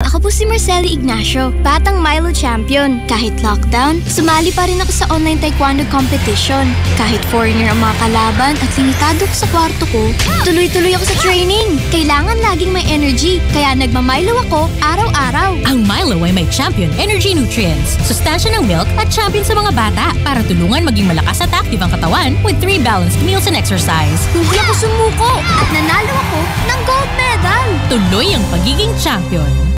Ako po si Marceli Ignacio, batang Milo champion. Kahit lockdown, sumali pa rin ako sa online taekwondo competition. Kahit foreigner ang mga kalaban at limitado ko sa kwarto ko, tuloy-tuloy ako sa training. Kailangan laging may energy, kaya nagmamilo ako araw-araw. Ang Milo ay may champion energy nutrients, sustansya ng milk at champion sa mga bata para tulungan maging malakas at active ang katawan with 3 balanced meals and exercise. Hindi ako sumuko at nanalo ako ng gold medal. Tuloy ang pagiging champion.